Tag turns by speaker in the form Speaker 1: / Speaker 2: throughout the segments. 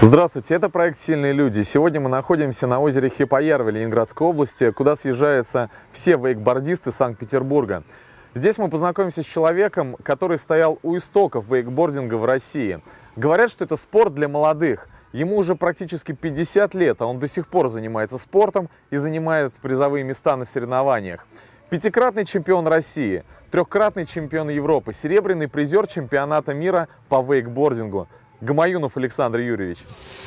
Speaker 1: Здравствуйте, это проект «Сильные люди». Сегодня мы находимся на озере Хипоярви Ленинградской области, куда съезжаются все вейкбордисты Санкт-Петербурга. Здесь мы познакомимся с человеком, который стоял у истоков вейкбординга в России. Говорят, что это спорт для молодых. Ему уже практически 50 лет, а он до сих пор занимается спортом и занимает призовые места на соревнованиях. Пятикратный чемпион России, трехкратный чемпион Европы, серебряный призер чемпионата мира по вейкбордингу. Гамаюнов Александр Юрьевич.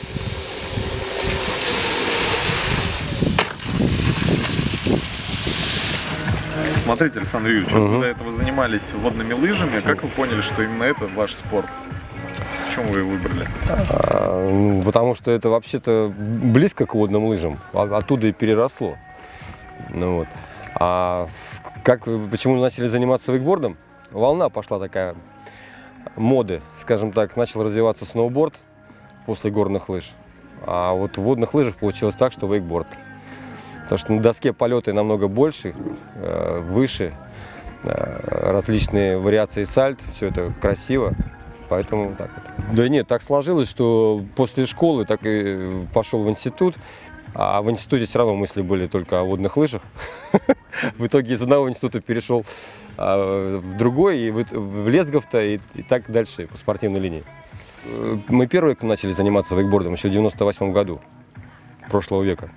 Speaker 1: Смотрите, Александр Юрьевич, вы до этого занимались водными лыжами. Как вы поняли, что именно это ваш спорт? Почему вы его выбрали?
Speaker 2: Потому что это вообще-то близко к водным лыжам, оттуда и переросло. Почему начали заниматься вейкбордом? Волна пошла такая моды, скажем так, начал развиваться сноуборд после горных лыж, а вот в водных лыжах получилось так, что вейкборд. Потому что на доске полеты намного больше, выше, различные вариации сальт, все это красиво, поэтому так вот. Да нет, так сложилось, что после школы так и пошел в институт, а в институте все равно мысли были только о водных лыжах. В итоге из одного института перешел в другой, и в Лесговто, и так дальше по спортивной линии. Мы первые начали заниматься вейкбордом еще в 98 году прошлого века.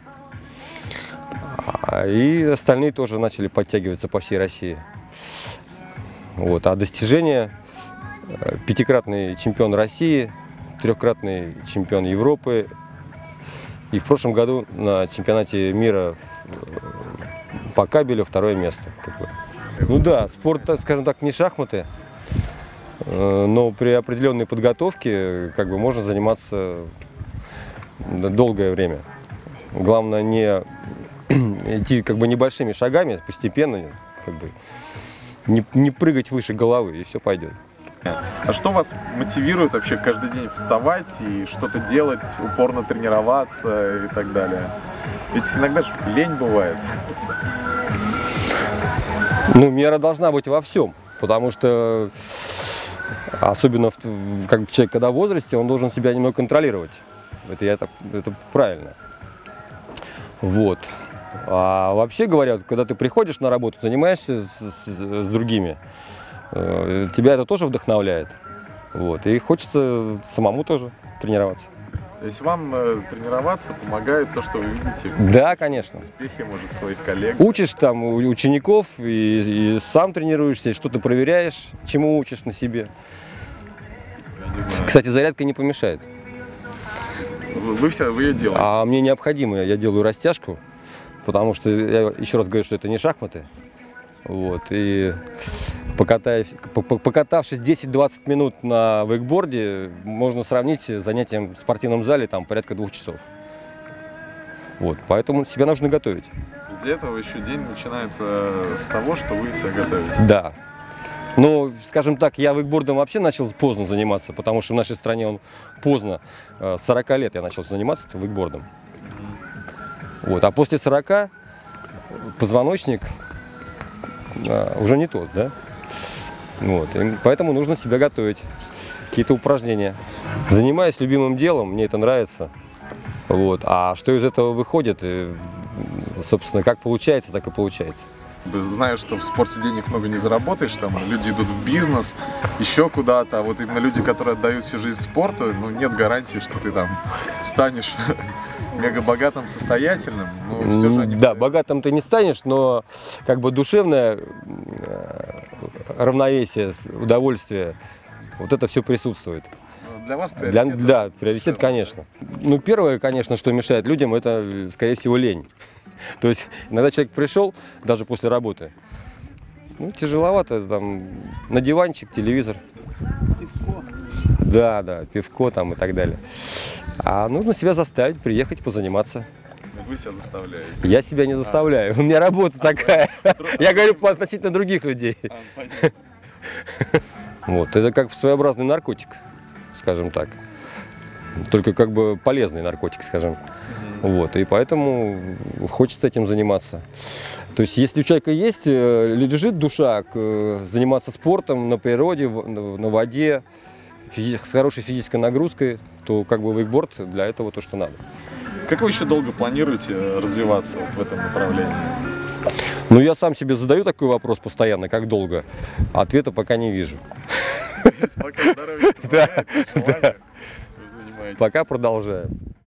Speaker 2: И остальные тоже начали подтягиваться по всей России. Вот. А достижения: пятикратный чемпион России, трехкратный чемпион Европы. И в прошлом году на чемпионате мира по кабелю второе место. Ну да, спорт, скажем так, не шахматы, но при определенной подготовке можно заниматься долгое время. Главное не идти небольшими шагами, постепенно, не прыгать выше головы, и все пойдет.
Speaker 1: А что вас мотивирует вообще каждый день вставать и что-то делать, упорно тренироваться и так далее? Ведь иногда же лень бывает.
Speaker 2: Мера должна быть во всем, потому что, особенно человек, когда в возрасте, он должен себя немного контролировать. Это правильно. Вот. А вообще говоря, когда ты приходишь на работу, занимаешься с другими, тебя это тоже вдохновляет. Вот. И хочется самому тоже тренироваться.
Speaker 1: То есть вам тренироваться помогает то, что вы видите?
Speaker 2: Да, конечно.
Speaker 1: Успехи, может, своих коллег?
Speaker 2: Учишь там учеников, и сам тренируешься, и что-то проверяешь, чему учишь на себе. Кстати, зарядка не помешает.
Speaker 1: Вы ее делаете?
Speaker 2: А мне необходимо, я делаю растяжку, потому что, я еще раз говорю, что это не шахматы. Вот, и покатавшись 10-20 минут на вейкборде, можно сравнить с занятием в спортивном зале порядка 2 часов. Вот, поэтому себя нужно готовить.
Speaker 1: Для этого еще день начинается с того, что вы себя готовите? Да.
Speaker 2: Но, скажем так, я вейкбордом вообще начал поздно заниматься, потому что в нашей стране он поздно, с 40 лет я начал заниматься вейкбордом. Вот, а после 40 позвоночник уже не тот, да? Вот, и поэтому нужно себя готовить, какие-то упражнения. Занимаюсь любимым делом, мне это нравится. Вот, а что из этого выходит, собственно, как получается, так и получается.
Speaker 1: Знаю, что в спорте денег много не заработаешь, там люди идут в бизнес, еще куда-то, а вот именно люди, которые отдают всю жизнь спорту, нет гарантии, что ты там станешь мега богатым, состоятельным. Но все же они...
Speaker 2: Да, богатым ты не станешь, но душевное равновесие, удовольствие, вот это все присутствует.
Speaker 1: Для вас приоритет?
Speaker 2: Да, приоритет, конечно. Первое, конечно, что мешает людям, это, скорее всего, лень. То есть иногда человек пришел, даже после работы, тяжеловато, на диванчик, телевизор.
Speaker 1: Пивко.
Speaker 2: Да, пивко и так далее. А нужно себя заставить, приехать, позаниматься.
Speaker 1: Вы себя заставляете?
Speaker 2: Я себя не заставляю, у меня работа такая. Я говорю относительно других людей. Вот, это как своеобразный наркотик, скажем так. Только полезный наркотик, скажем. Вот, и поэтому хочется этим заниматься. То есть, если у человека лежит душа заниматься спортом на природе, на воде, с хорошей физической нагрузкой, то как бы вейкборд для этого то, что надо.
Speaker 1: Как вы еще долго планируете развиваться в этом направлении?
Speaker 2: Ну, я сам себе задаю такой вопрос постоянно, как долго. Ответа пока не вижу.
Speaker 1: Пока здоровье позволяет, желание, вы занимаетесь.
Speaker 2: Пока продолжаем.